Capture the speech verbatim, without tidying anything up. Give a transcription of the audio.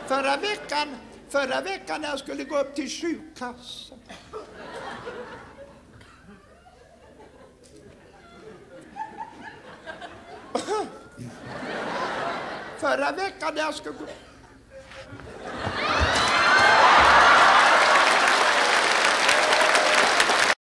Förra veckan, förra veckan när jag skulle gå upp till sjukkassan. Förra veckan när jag skulle gå...